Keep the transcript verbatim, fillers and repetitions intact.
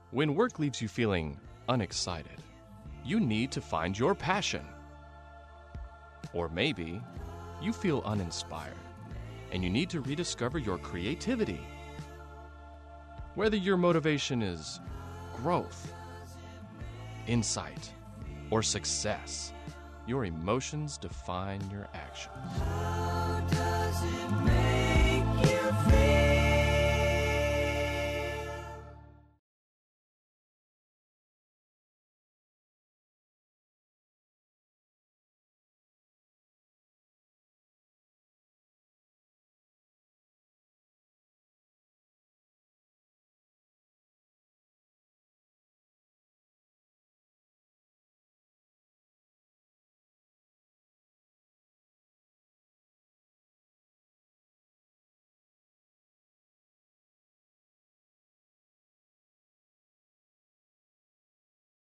When work leaves you feeling unexcited, you need to find your passion. Or maybe you feel uninspired and you need to rediscover your creativity. Whether your motivation is growth, insight, or success, your emotions define your actions. How does it make